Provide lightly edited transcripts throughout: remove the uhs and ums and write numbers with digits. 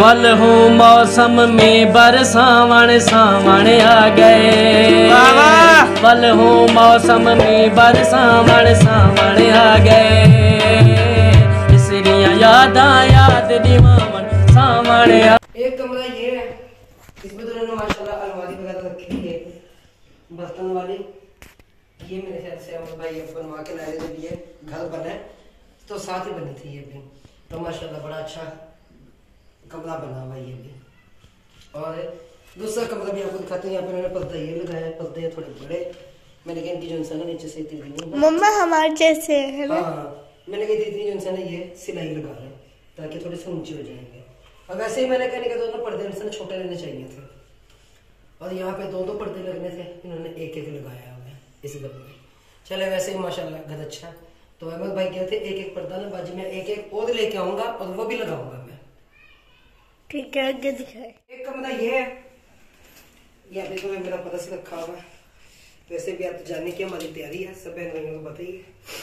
पल हो मौसम में बरसावन सावन आ गए, पल हो मौसम में बरसावन सावन आ गए, इसलिए याद दिमावन सावन आ। एक कमरा ये है, इसमें तो उन्होंने माशाल्लाह अलमारी वगैरह रखी है बर्तन वाली। ये मेरे ख्याल से अमर भाई बनवा के लाए जब ये घर बना तो साथ ही बनी थी ये भी, तो माशाल्लाह बड़ा अच्छा कमरा बना हुआ ये भी। और दूसरा कमरा भी आपको दिखाते हैं। यहाँ पे मैंने पर्दा ये लगाया है, पर्दे थोड़े बड़े मैंने कहा इनकी जो इंसान नीचे से इतनी नहीं, मम्मा हमारे जैसे है ना। हाँ मैंने कहा इतनी जो इंसान ये सिलाई लगा रहे हैं ताकि थोड़े से ऊंचे हो जाएंगे। और वैसे ही मैंने कहने के दोनों पर्दे इंसान छोटे लेने चाहिए थे, और यहाँ पे दो पर्दे लगने थे, इन्होंने एक एक लगाया हुआ है इस घर में। चले वैसे ही माशाल्लाह घर अच्छा। तो अहमद भाई कहते एक एक पर्दा ना बाजी में एक एक और लेके आऊंगा और वो भी लगाऊंगा मैं। ठीक है आगे दिखाए। एक कमरा ये है, यहाँ पे तो मेरा पता से रखा हुआ है। वैसे भी आप जाने की हमारी तैयारी है, सब बहनों को बताइए।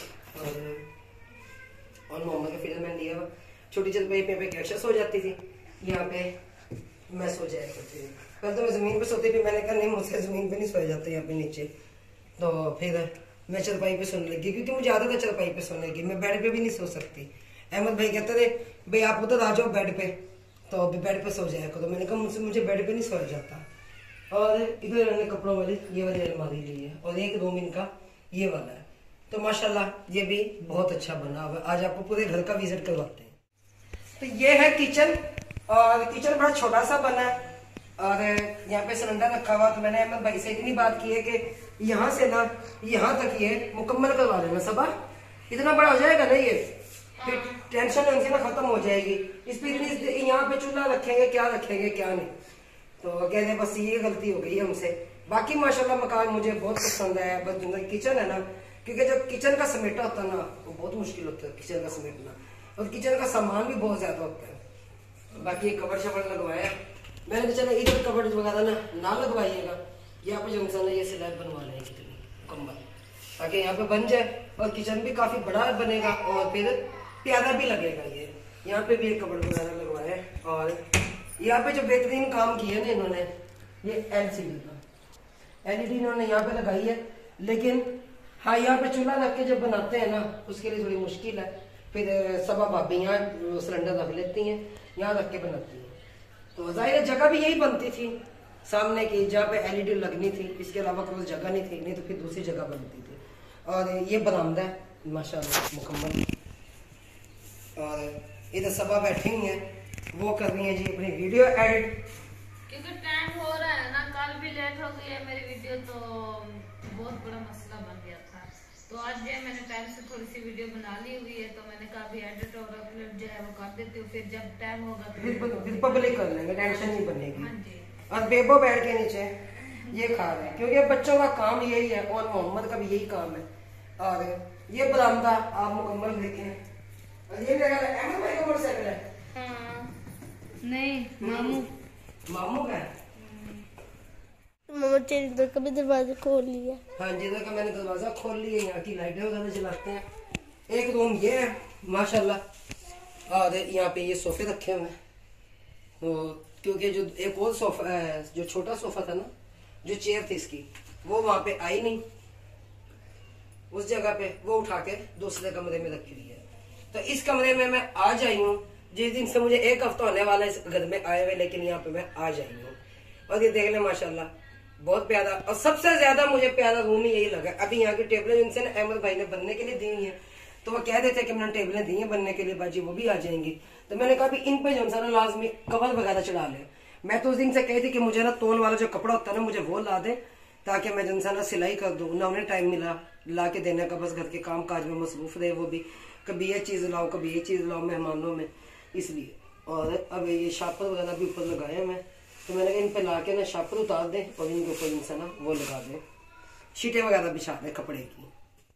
और मोहम्मद का फिर मैंने लिया हुआ छोटी चल पे एक्शस हो जाती थी, यहाँ पे मैं सो जाया करती थी। कल तो मैं जमीन पे सोती थी, मैंने कहा नहीं मुझसे जमीन पे नहीं सोया जाता यहाँ पे नीचे। तो फिर मैं चरपाई पे सोने लगी क्योंकि मुझे आदत है चरपाई पे सोने लगी, मैं बेड पे भी नहीं सो सकती। अहमद भाई कहते थे भाई आप उधर आ जाओ बेड पे, तो अभी बेड पे सो जाए तो मैंने कहा मुझे बेड पे नहीं सोया जाता। और इधर इन्होंने कपड़ों वाली ये वाली अलमारी ली है और एक रूम इनका ये वाला है। तो माशाल्लाह ये भी बहुत अच्छा बना हुआ है। आज आपको पूरे घर का विजिट करवाते हैं। तो ये है किचन, और किचन बड़ा छोटा सा बना है और यहाँ पे सिलेंडर रखा हुआ। तो मैंने अहमद भाई से इतनी बात की है कि यहाँ से ना यहाँ तक ये मुकम्मल करवा लेना। सब इतना बड़ा हो जाएगा ना ये, फिर टेंशन उनकी ना खत्म हो जाएगी। इस पर इतनी यहाँ पे चूल्हा रखेंगे क्या रखेंगे क्या नहीं, तो कहते बस ये गलती हो गई हमसे। बाकी माशाल्लाह मकान मुझे बहुत पसंद है। बस जो किचन है ना, क्योंकि जब किचन का समेटा होता है ना वो बहुत मुश्किल होता है किचन का समेटना, और किचन का सामान भी बहुत ज्यादा होता है। बाकी कवर शवर लगवाया मैंने, चला इधर कवर वगैरह ना लगवाइएगा, यहाँ पे जो इंसान ये स्लैब बनवा लें कितनी मुकम्मल, ताकि यहाँ पे बन जाए और किचन भी काफी बड़ा बनेगा और फिर प्यारा भी लगेगा। ये यहाँ पे भी एक कवर वगैरह लगवाया। और यहाँ पे जो बेहतरीन काम किया ना इन्होंने, ये LCD का LED इन्होंने यहाँ पे लगाई है। लेकिन हाँ यहाँ पे चूल्हा रख के जब बनाते हैं ना उसके लिए थोड़ी मुश्किल है। फिर सब भाभी यहाँ सिलेंडर रख लेती हैं, यहाँ रख के बनाती हैं। तो जाहिर जगह भी यही बनती थी सामने की जहाँ पे LED लगनी थी, इसके अलावा कोई जगह नहीं थी, नहीं तो फिर दूसरी जगह बनती थी। और ये बरामदा है माशाल्लाह मुकम्मल। और इधर सबा बैठी हुई है, वो कर रही है जी अपनी वीडियो एडिट, क्योंकि टाइम हो रहा है ना, कल भी लेट हो गई है मेरी वीडियो, तो बहुत बड़ा मसला बन गया था। तो आज जो है मैंने टाइम से थोड़ी सी वीडियो बना ली हुई है, तो मैंने कहा भी एडिट और अपलोड जो है वो कर देती हूँ, फिर जब टाइम होगा तो फिर पब्लिक कर लेंगे, टेंशन नहीं बनेगी। हाँ जी। और बेबो बैठ के नीचे ये खा रहे हैं क्योंकि बच्चों का काम यही है और मोहम्मद का भी यही काम है। और ये बरामदा आप मुकम्मल देखें। और ये मेरा अहमद भाई का मोटरसाइकिल है। हाँ। नहीं मामू का है। मम्मा तेरी इधर का भी दरवाजा खोल लिया। हाँ जी इधर का मैंने दरवाजा खोल लिया, यहाँ की लाइटें वगैरह जलाते हैं। एक रूम ये है माशाल्लाह। और यहाँ पे ये सोफे रखे हुए हैं, तो क्योंकि जो एक और सोफा है, जो छोटा सोफा था ना, जो चेयर थी इसकी, वो वहां पे आई नहीं, उस जगह पे वो उठा के दूसरे कमरे में रखी हुई है। तो इस कमरे में मैं आज आई हूँ, जिस दिन से मुझे एक हफ्ता होने वाला है इस घर में आए हुए, लेकिन यहाँ पे मैं आज आई हूँ। और ये देख ले माशाल्लाह बहुत प्यारा, और सबसे ज्यादा मुझे प्यारा रूम ही यही लगा। अभी यहाँ की टेबलें जिनसे अहमद भाई ने बनने के लिए दी हुई है, तो वो कह देते कि मैंने टेबलें दी हैं बनने के लिए बाजी, वो भी आ जाएंगी। तो मैंने कहा इन पे जो ना लाजमी कवर वगैरह चढ़ा ले। मैं तो उस दिन से कही थी कि मुझे ना तोल वाला जो कपड़ा होता है ना मुझे वो ला दे, ताकि मैं जो ना सिलाई कर दूं ना, उन्हें टाइम मिला ला के देने का, बस घर के काम काज में मसरूफ रहे वो भी, कभी ये चीज लाओ कभी ये चीज लाओ मेहमानों में, इसलिए। और अब ये शापर वगैरह भी ऊपर लगाए मैं, तो मैंने कहा इन पे ला के ना शापर उतार दे और इनके ऊपर इनसे ना वो लगा दे, शीटें वगैरह बिछा दे कपड़े की।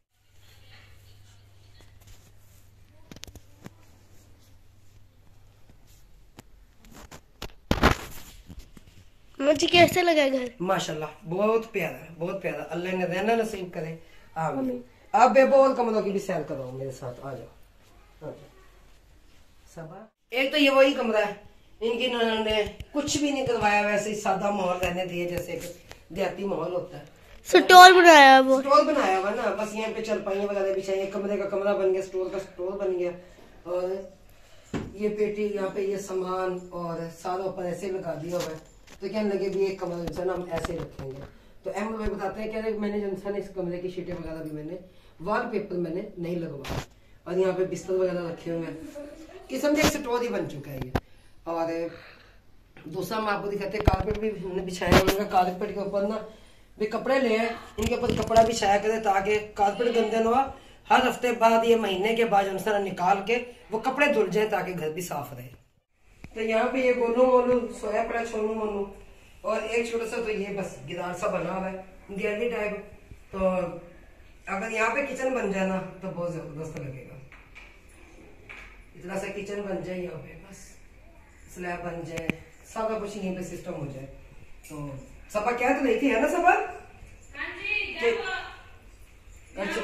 मुझे कैसे लगा घर? माशाल्लाह बहुत प्यारा है, बहुत प्यारा। अल्लाह ने रहना नसीब करे। आप बेबोल कमरों की भी सैर करो मेरे साथ, आ जाओ। सबा एक तो ये वही कमरा है, इनकी ननद ने कुछ भी नहीं करवाया, वैसे ही सादा माहौल रहने दिए जैसे एक देहाती माहौल होता है। स्टॉल बनाया वो, स्टॉल बनाया हुआ ना, बस यहाँ पे चरपाइयाँ वगैरह बिछाई, कमरे का कमरा बन गया, स्टोर का स्टोर बन गया। और ये पेटी यहाँ पे ये सामान और सारा ऊपर ऐसे लगा दिया हुआ है। तो कहने लगे भी एक कमरा जो है ना हम ऐसे रखेंगे। तो अहमद भाई बताते हैं, कह रहे मैंने जो है इस कमरे की शीटें वगैरह भी मैंने वॉलपेपर मैंने नहीं लगवाया, और यहाँ पे बिस्तर वगैरह रखे हुए हैं, किस्म से एक स्टोर ही बन चुका है ये। और दूसरा हम आपको दिखाते हैं, कारपेट भी हमने बिछाया है। उनका कारपेट के ऊपर ना भी कपड़े ले आए, इनके ऊपर कपड़ा बिछाया करे ताकि कारपेट गंदे ना हो। हर हफ्ते बाद ये महीने के बाद उनसे निकाल के वो कपड़े धुल जाए ताकि घर भी साफ रहे। तो यहाँ पे ये गोलू मोलू सोया पड़ा छोनू मोनू, और एक छोटा सा तो ये बस गिदार सा बना हुआ है दियाली टाइप। तो अगर यहाँ पे किचन बन जाए ना तो बहुत जबरदस्त लगेगा। इतना सा किचन बन जाए, यहाँ पे बस स्लैब बन जाए, सारा कुछ यहीं पे सिस्टम हो जाए। तो सपा क्या तो नहीं थी है ना सपा? अच्छा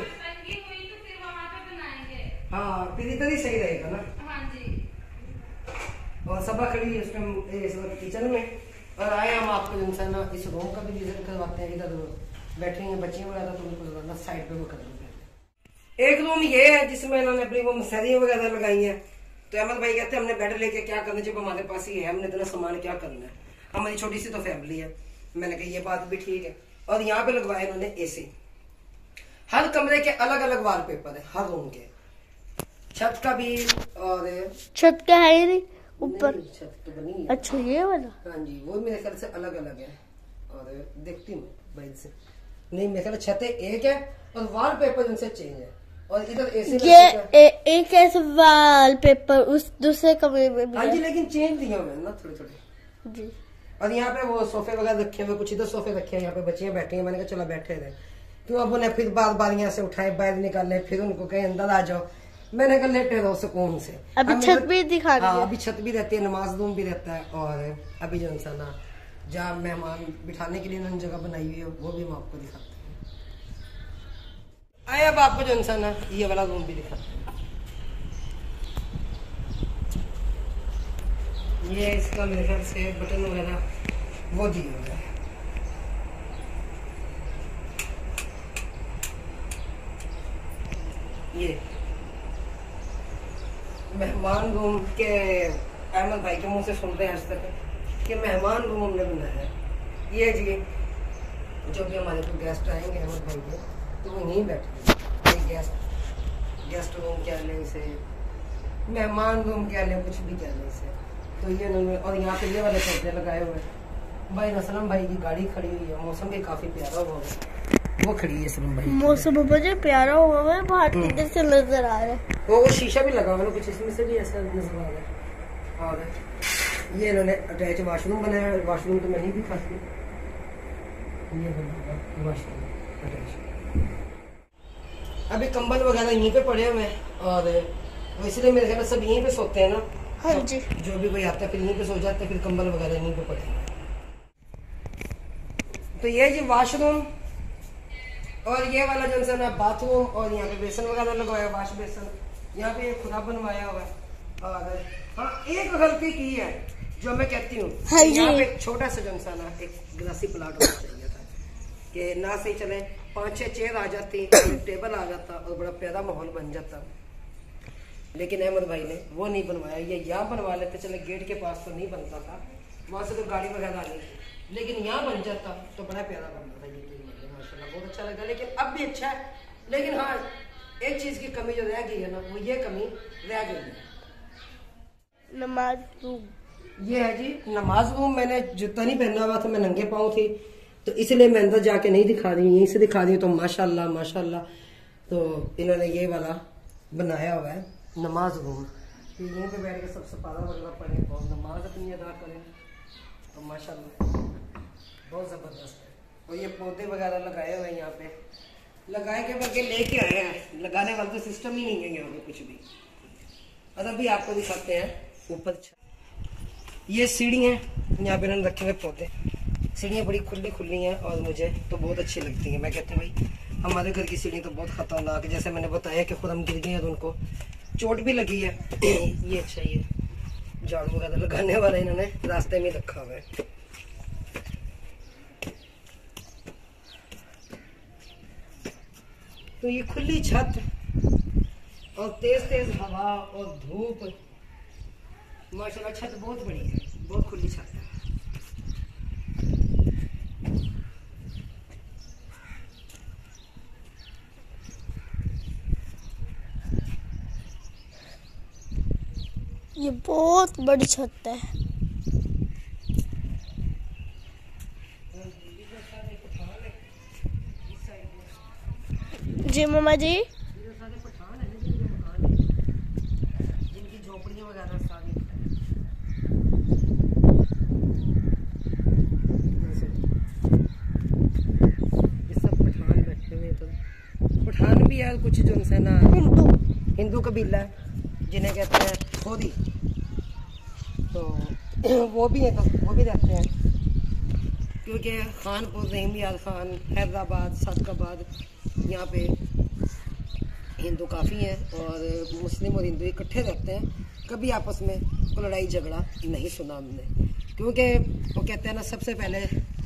हाँ, फिर इतना ही सही रहेगा ना। और सपा खड़ी है उसमें किचन में। और आए हम आपको जो है ना इस रूम का भी विजिट करवाते हैं। इधर बैठे हैं बच्चियां वगैरह, तो उनको साइड पे वो कर देते हैं। एक रूम ये है जिसमें इन्होंने अपनी वो मसहरियां वगैरह लगाई हैं। तो अहमद भाई कहते हैं हमने बेड लेके क्या करना, जब हमारे पास ही है, हमने इतना सामान क्या करना है, हमारी छोटी सी तो फैमिली है। मैंने कहा ये बात भी ठीक है। और यहाँ पे लगवाए इन्होंने एसी, हर कमरे के अलग अलग वॉलपेपर है, हर रूम के, छत का भी। और छत का है ही नहीं ऊपर, छत तो बनी है। अच्छा ये वाला, हाँ जी, वो मेरे ख्याल से अलग अलग है। और देखती हूँ भाई से, नहीं मेरे ख्याल छतें एक है और वॉलपेपर उनसे चेंज है। और इधर एसी ये एक ऐसा वॉलपेपर उस दूसरे कमरे में भी हाँ जी, है। लेकिन चेंज दिया हुआ है ना थोड़े थोड़े जी। और यहाँ पे वो सोफे वगैरह रखे हुए, कुछ इधर सोफे रखे हैं, यहाँ पे बच्चियां बैठी हैं। मैंने कहा चलो बैठे रहे, क्यों अब उन्हें फिर बार बार यहाँ से उठाए बाहर निकाले, फिर उनको कहीं अंदर आ जाओ। मैंने कहा लेटे रहो सुकून से। अभी छत भी दिखा हाँ, दिया। अभी छत भी रहती है, नमाज रूम भी रहता है। और अभी जो इंसान जहाँ मेहमान बिठाने के लिए उन्होंने जगह बनाई हुई है वो भी हम आपको दिखाते हैं। आए अब आपको जो इंसान ये वाला रूम भी दिखाते हैं। ये इसका मेरे ख्याल से बटन वगैरह वो दिए हुए हैं। ये मेहमान रूम के अहमद भाई के मुंह से सुनते हैं आज तक कि मेहमान रूम हमने बनाया है। ये जी जो भी हमारे को गेस्ट आएंगे अहमद भाई के, तो वो यहीं बैठे गेस्ट रूम क्या लें इसे, मेहमान रूम क्या लें, कुछ भी क्या लें इसे। तो ये उन्होंने, और यहाँ पे ये वाले पर्दे लगाए हुए हैं। भाई नसलम भाई की गाड़ी खड़ी हुई है, मौसम भी काफी प्यारा हुआ है, वो खड़ी है सलम भाई। मौसम मुझे प्यारा हुआ है, बाहर किधर से नजर आ रहा है। वो शीशा भी लगा हुआ है, कुछ इसमें से भी ऐसा नजर आ रहा है। और ये इन्होंने अटैच वाशरूम बनाया है, वाशरूम तो मैं नहीं दिखाती, ये बना वाशरूम अटैच। अभी कंबल वगैरह यहीं पे पड़े हुए हैं, और इसलिए मेरे ख्याल सब यहीं पे सोते हैं ना। हाँ जी, जो भी कोई आता है फिर यहीं पे सो जाते हैं, फिर कंबल वगैरह यहीं पे पड़े हैं। तो ये जी वाशरूम, और ये वाला जो है ना बाथरूम, और यहाँ पे बेसन वगैरह लगवाया, वाश बेसन यहाँ पे खुदा बनवाया हुआ है। और हाँ, एक गलती की है जो मैं कहती हूँ, हाँ जी। यहाँ पे एक छोटा सा जो है ना एक गिलासी प्लाट होना चाहिए था, कि ना सही चले 5-6 चेयर आ जाती, टेबल आ जाता और बड़ा प्यारा माहौल बन जाता। लेकिन अहमद भाई ने वो नहीं बनवाया, ये यहाँ बनवा लेते, चले गेट के पास तो नहीं बनता था, वहां से तो गाड़ी वगैरह आनी थी, लेकिन यहाँ बन जाता तो बड़ा प्यारा बनता था। ये माशाल्लाह बहुत अच्छा लगा, लेकिन अब भी अच्छा है। लेकिन हाँ, एक चीज की कमी जो रह गई है ना, वो ये कमी रह गई है, नमाज रूम। ये है जी नमाज रूम। मैंने जूता नहीं पहना हुआ था, मैं नंगे पाँव थी, तो इसलिए मैं अंदर जाके नहीं दिखा रही, यहीं से दिखा रही हूँ। तो माशाल्लाह माशाल्लाह, तो इन्होंने ये वाला बनाया हुआ है नमाज रूम, यहीं पे बैठ के सब सपारा वगैरह पढ़े और नमाज अपनी अदा करें, तो माशाल्लाह बहुत ज़बरदस्त है। और ये पौधे वगैरह लगाए हुए हैं, यहाँ पे लगाए के बल्कि लेके आए हैं, लगाने वाला तो सिस्टम ही नहीं है यहाँ पे कुछ भी। और अभी आपको दिखाते हैं ऊपर ये सीढ़ी है, यहाँ पे इन्होंने रखे हुए पौधे, सीढ़ियाँ बड़ी खुली खुली हैं और मुझे तो बहुत अच्छी लगती हैं। मैं कहती हूँ भाई हमारे घर की सीढ़ी तो बहुत खतरनाक है, जैसे मैंने बताया कि खुद हम गिर गए हैं तो उनको चोट भी लगी है। ये अच्छा, ये झाड़ू वगैरह लगाने वाला इन्होंने रास्ते में रखा हुआ है। तो ये खुली छत और तेज तेज हवा और धूप, माशाल्लाह छत बहुत बड़ी है, बहुत खुली छत है। ये बहुत बड़ी छत है। जी मामा जी, जिनकी झोपड़ियां वगैरह सारी ये सब पठान बैठे हुए। तो पठान भी है कुछ जो उनसे ना हिंदू कबीला है जिन्हें कहते हैं खोदी, तो वो भी है, तो वो भी रहते हैं क्योंकि खानपुर, रहीमियाल खान, हैदराबाद, सादकाबाद, यहाँ पे हिंदू काफ़ी हैं और मुस्लिम और हिंदू इकट्ठे रहते हैं। कभी आपस में कोई लड़ाई झगड़ा नहीं सुना हमने, क्योंकि वो कहते हैं ना, सबसे पहले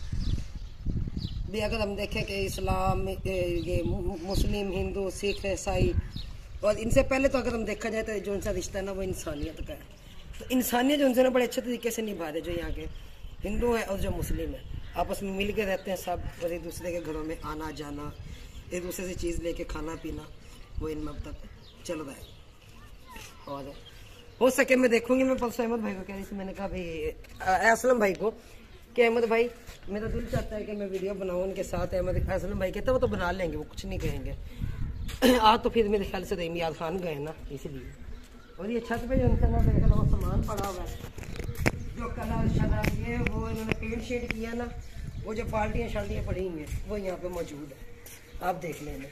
भी अगर हम देखें कि इस्लाम, ये मुस्लिम, हिंदू, सिख, ईसाई, और इनसे पहले तो अगर हम देखा जाए तो जो इनका रिश्ता है ना वो इंसानियत का है। तो इंसानियत जो उनसे ना बड़े अच्छे तरीके से निभा रहे, जो यहाँ के हिंदू है और जो मुस्लिम है, आपस में मिल के रहते हैं सब, और एक दूसरे के घरों में आना जाना, एक दूसरे से चीज़ लेके खाना पीना, वो इनमें अब तक चल रहा है। और हो सके मैं देखूंगी, मैं परसों अहमद भाई को कह रही थी, मैंने कहा भाई असलम भाई को कि अहमद भाई मेरा दिल चाहता है कि मैं वीडियो बनाऊँ उनके साथ। अहमद असलम भाई कहते वो तो बना लेंगे, वो कुछ नहीं कहेंगे। आज तो फिर मेरे ख्याल से रहीमियाल खान गए ना, इसलिए। और ये छत पे जो उनका ना मेरे ख्याल वो सामान पड़ा हुआ है, जो कलर शलर ये वो इन्होंने पेंट शेड किया ना, वो जो बाल्टियाँ शाल्टियाँ पड़ी हुई हैं वो यहाँ पे मौजूद है, आप देख लेना।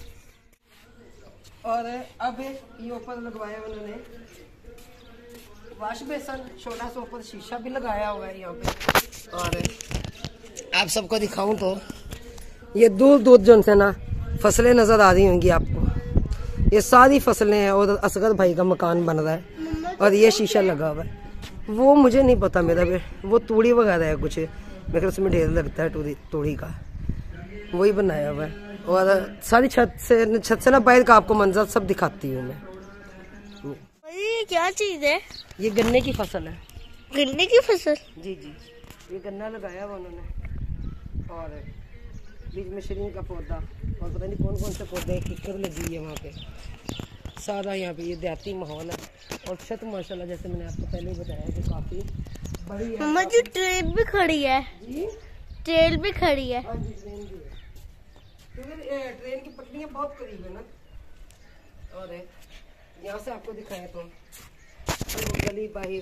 और अब ये ऊपर लगवाया उन्होंने वाश बेसन, छोटा सा ऊपर शीशा भी लगाया हुआ है यहाँ पे। और आप सबको दिखाऊं तो ये दूर दूर जो उनसे ना फसलें नजर आ रही होंगी आपको, ये सारी फसलें हैं। और असगर भाई का मकान बन रहा है और ये शीशा लगा हुआ है। वो मुझे नहीं पता, मेरा वो तूड़ी वगैरह है कुछ, मेरे उसमें ढेर लगता है तूड़ी का, वही बनाया हुआ है। और सारी छत से ना बाहर का आपको मंजर सब दिखाती हूँ मैं। ये क्या चीज है? ये गन्ने की फसल है। गन्ने की फसल? जी जी, ये गन्ना लगाया हुआ उन्होंने, और बीच में शरीर का पौधा, और पता नहीं कौन कौन से पौधे, किक्कर लगी है वहाँ पे। सारा यहाँ पे ये देहाती माहौल है। और छत माशाल्लाह जैसे मैंने आपको पहले ही बताया कि काफ़ी बड़ी है। मम्मा जी ट्रेन भी खड़ी है। जी, ट्रेन भी खड़ी है। हाँ जी, ट्रेन भी है, क्योंकि ट्रेन की पटरियाँ बहुत करीब है ना। और यहाँ से आपको दिखाया तो गली बाहर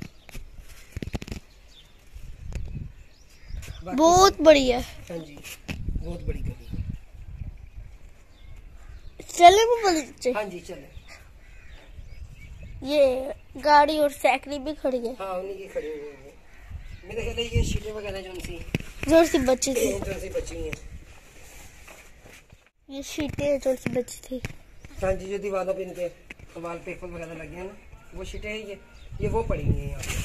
बहुत बड़ी है। हाँ जी, बहुत बड़ी गली है। चले वो नीचे? हाँ जी चले। ये गाड़ी और साइकिल भी खड़ी है। हाँ, उन्हीं की खड़ी हुई है। मेरे ख्याल ये शीटें वगैरह जो सी बची थी, जो सी बची हैं, ये शीटें जो सी बची थी। हाँ जी, जो दीवारों पे इनके वाल पेपर वगैरह लगे हैं ना, वो शीटें हैं। ये वो पड़ी हुई हैं यहाँ पे।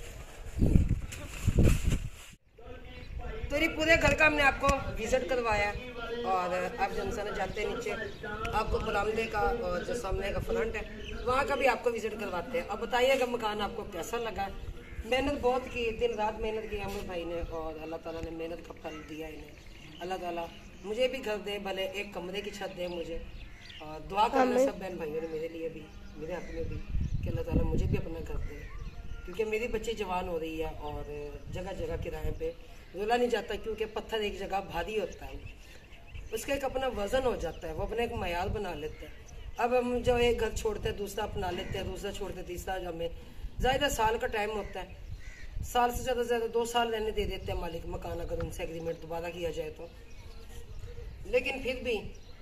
तो ये पूरे घर का हमने आपको विजिट करवाया। और आप जनसन जाते हैं नीचे, आपको बरामदे का और जो सामने का फ्रंट है वहाँ का भी आपको विजिट करवाते हैं। अब बताइएगा मकान आपको कैसा लगा। मेहनत बहुत की, दिन रात मेहनत की अहमद भाई ने, और अल्लाह ताला ने मेहनत का फल दिया इन्हें। अल्लाह ताला मुझे भी घर दे, भले एक कमरे की छत दे मुझे। और दुआ करना सब बहन भाइयों ने मेरे लिए भी, मेरे हाथ में भी, कि अल्लाह ताला मुझे भी अपना घर दे, क्योंकि मेरी बच्ची जवान हो रही है और जगह जगह किराए पे रुला नहीं जाता, क्योंकि पत्थर एक जगह भारी होता है, उसका एक अपना वजन हो जाता है, वो अपना एक मयार बना लेते हैं। अब हम जो एक घर छोड़ते हैं दूसरा अपना लेते हैं, दूसरा छोड़ते तीसरा, जो हमें ज़्यादा साल का टाइम होता है, साल से ज़्यादा 2 साल रहने दे देते हैं मालिक मकान, अगर उनसे एग्रीमेंट दोबारा किया जाए तो। लेकिन फिर भी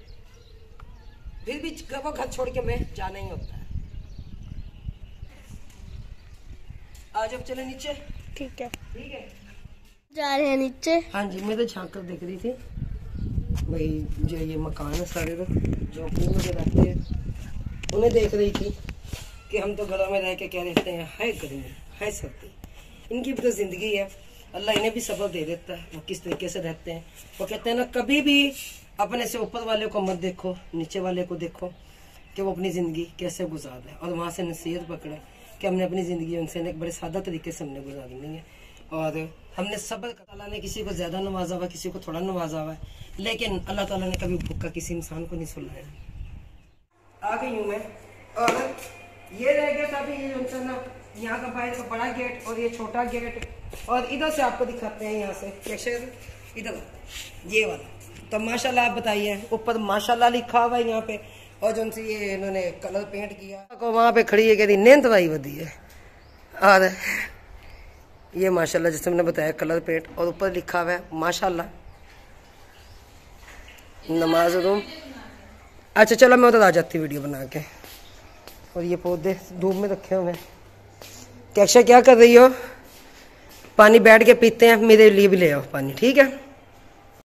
वो घर छोड़ के मैं जाना ही होता है। आज अब चले नीचे। ठीक है, ठीक है, जा रहे हैं नीचे। हाँ जी, मैं तो झाँक कर देख रही थी भाई, जो ये मकान है सारे जो मुझे रहते हैं उन्हें देख रही थी कि हम तो घरों में रह के क्या रहते हैं, है गर्मी है सर्दी, इनकी भी तो जिंदगी है, अल्लाह इन्हें भी सब्र दे देता है, वो किस तरीके से रहते हैं। वो कहते हैं ना, कभी भी अपने से ऊपर वाले को मत देखो, नीचे वाले को देखो कि वो अपनी ज़िंदगी कैसे गुजार रहे, और वहाँ से नसीहत पकड़े कि हमने अपनी ज़िंदगी उनसे एक बड़े सादा तरीके से हमने गुजारनी है। और हमने सब्र, अल्लाह ने किसी को ज़्यादा नवाजा हुआ, किसी को थोड़ा नवाजा हुआ है, लेकिन अल्लाह ताला ने कभी भूखा किसी इंसान को नहीं सुलाया। आ गई हूँ मैं, और ये रह गया था अभी ये जो ना, यहाँ का बाहर का बड़ा गेट और ये छोटा गेट, और इधर से आपको दिखाते हैं, यहाँ से कैसे इधर ये वाला। तो माशाल्लाह आप बताइए, ऊपर माशाल्लाह लिखा हुआ है यहाँ पे, और जो सी ये इन्होंने कलर पेंट किया को वहाँ पे खड़ी है, कहती नींद दवाई वधी है। और ये माशाल्लाह जैसे मैंने बताया कलर पेंट, और ऊपर लिखा हुआ है माशाल्लाह नमाज रूम। अच्छा चलो मैं उधर आ जाती वीडियो बना के। और ये पौधे धूप में रखे हुए हैं। कैशा क्या कर रही हो? पानी बैठ के पीते हैं, मेरे लिए भी ले आओ पानी, ठीक है।